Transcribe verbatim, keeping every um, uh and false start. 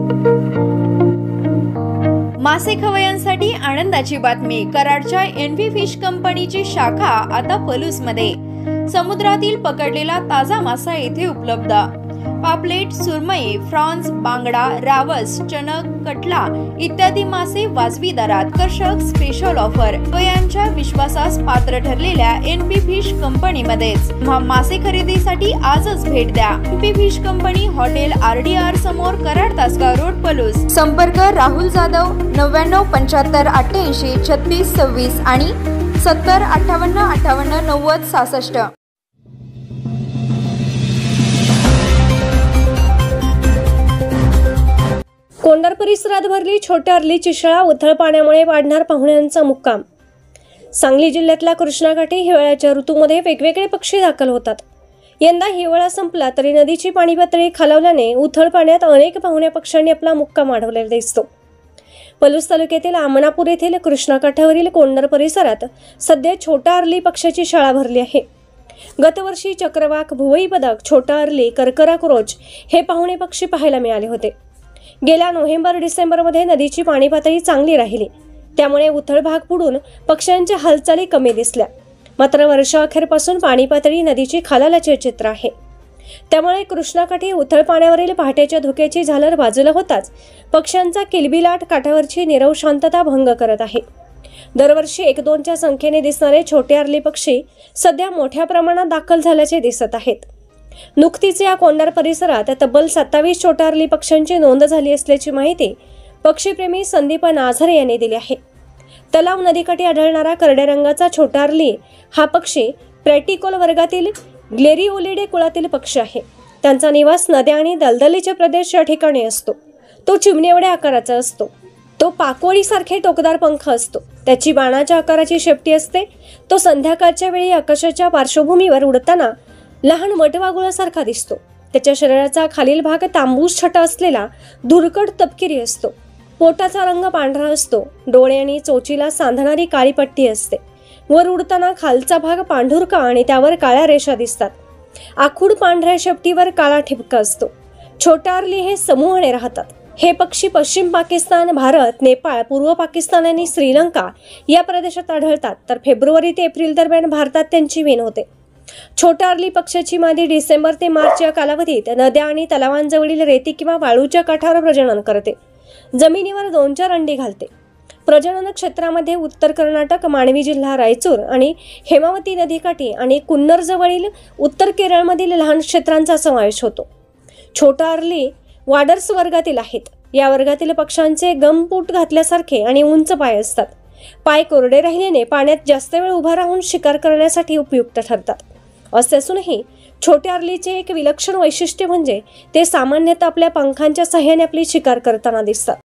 मासे खवय्यांसाठी आनंदाची बातमी। कराडच्या एनव्ही फिश कंपनीची शाखा आता पलूसमध्ये। समुद्रातील पकडलेला ताजा मासा येथे उपलब्ध। पापलेट, सुरमई, फ्रॉन्स, बांगडा, रावस, चणक, कटला इत्यादी मासे वाजवी दरात। आकर्षक स्पेशल ऑफर खवय्यांच्या विश्वासास पात्र ठरलेल्या एनव्ही फिश कंपनीमध्येच मासे खरेदीसाठी आजच भेट द्या। NV fish company, hotel RDR समोर, कराड तासगाव रोड, पलूस। संपर्क राहुल जाधव नव्याण्णव पंच्याहत्तर अठ्ठ्याऐंशी छत्तीस सव्वीस आणि सत्तर अठ्ठावन्न अठ्ठावन्न नव्वद सहासष्ट। कोंढार परिसरात भरली छोट्या अर्लीची शाळा, उथळ पाण्यामुळे वाढणार पाहुण्यांचा मुक्काम। सांगली जिल्ह्यातल्या कृष्णाकाठी हिवाळ्याच्या ऋतूमध्ये वेगवेगळे पक्षी दाखल होतात। यंदा हिवाळा संपला तरी नदीची पाणी पातळी खालावल्याने उथळ पाण्यात अनेक पाहुण्या पक्ष्यांनी आपला मुक्काम वाढवलेला दिसतो। पलूस तालुक्यातील आमनापूर येथील कृष्णाकाठावरील कोंढार परिसरात सध्या छोटा अर्ली पक्षाची शाळा भरली आहे। गतवर्षी चक्रवाक, भुवई बदक, छोटा अर्ली, कर्कराक्रोच हे पाहुणे पक्षी पाहायला मिळाले होते। गेल्या नोव्हेंबर डिसेंबर मध्ये नदीची पाणी पातळी चांगली राहिली, त्यामुळे उथळ भाग बुडून पक्ष्यांच्या हालचाली कमी दिसल्या। मात्र वर्षाअखेरपासून पाणी पातळी नदीची खालावल्याचे चित्र आहे। त्यामुळे कृष्णाकाठी उथळ पाण्यावरील पहाटेच्या धुक्याची झालर बाजूला होताच पक्ष्यांचा किलबिलाट काठावरची नीरव शांतता भंग करत आहे। दरवर्षी एक दोनच्या संख्येने दिसणारे छोटे अर्ली पक्षी सध्या मोठ्या प्रमाणात दाखल झाल्याचे दिसत आहेत। नुकतीच या कोंढार परिसरात तब्बल सत्तावीस छोट्या अर्ली पक्ष्यांची नोंद झाली असल्याची माहिती पक्षीप्रेमी संदीप नाझरे यांनी दिली आहे। तलाव नदीकाठी आढळणारा करड्या रंगाचा छोटा अर्ली हा पक्षी प्रॅटिकोल वर्गातील ग्लेरिओलिडे कुळातील पक्षी आहे। त्यांचा निवास नद्या आणि दलदलीचे प्रदेश या ठिकाणी असतो। तो चिमणी एवढ्या आकाराचा असतो। तो पाकोळीसारखे टोकदार पंख असतो। त्याची बाणाच्या आकाराची शेपटी असते। तो संध्याकाळच्या वेळी आकाशाच्या पार्श्वभूमीवर उडताना लहान वटवाघुळासारखा दिसतो। त्याच्या शरीराचा खालील भाग तांबूस छटा असलेला धुरकट तपकिरी असतो। पोटाचा रंग पांढरा असतो। डोळे आणि चोचीला सांधणारी काळी पट्टी असते। वर उडताना खालचा भाग पांढुरका आणि त्यावर काळ्या रेषा दिसतात। आखूड पांढऱ्या शेपटीवर काळा ठिपका असतो। छोटा अर्ली हे समूहाने राहतात। हे पक्षी पश्चिम पाकिस्तान, भारत, नेपाळ, पूर्व पाकिस्तान आणि श्रीलंका या प्रदेशात आढळतात, तर फेब्रुवारी ते एप्रिल दरम्यान भारतात त्यांची वीण होते। छोटा अर्ली पक्षाची मादी डिसेंबर ते मार्च या कालावधीत नद्या आणि तलावांजवळील रेती किंवा वाळूच्या काठावर प्रजनन करते। जमिनीवर दोन चार अंडी घालते। प्रजनन क्षेत्रामध्ये उत्तर कर्नाटक, मांडवी जिल्हा, रायचूर आणि हेमावती नदीकाठी आणि कुन्नर जवळील उत्तर केरळमधील लहान क्षेत्रांचा समावेश होतो। छोटा अर्ली वाडर्स वर्गातील आहेत। या वर्गातील पक्ष्यांचे गमपूट घातल्यासारखे आणि उंच पाय असतात। पाय कोरडे राहिल्याने पाण्यात जास्त वेळ उभा राहून शिकार करण्यासाठी उपयुक्त ठरतात। असे असूनही छोट्या अर्लीचे एक विलक्षण वैशिष्ट्य म्हणजे ते सामान्यतः आपल्या पंखांच्या सहाय्याने आपली शिकार करताना दिसतात।